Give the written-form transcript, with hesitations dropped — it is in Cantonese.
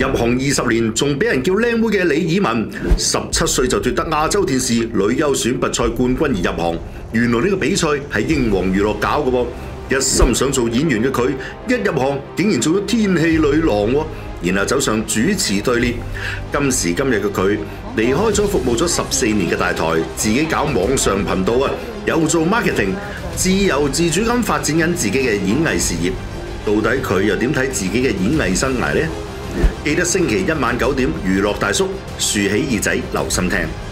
入行20年仲俾人叫靚妹嘅李爾文，17歲就奪得亞洲電視女優選拔賽冠軍而入行。原來呢個比賽係英皇娛樂搞嘅噃。一心想做演員嘅佢，一入行竟然做咗天氣女郎喎，然後走上主持隊列。今時今日嘅佢離開咗服務咗14年嘅大台，自己搞網上頻道啊，又做 marketing， 自由自主咁發展緊自己嘅演藝事業。到底佢又點睇自己嘅演藝生涯呢？記得星期一晚9點，娛樂大叔豎起耳仔留心聽。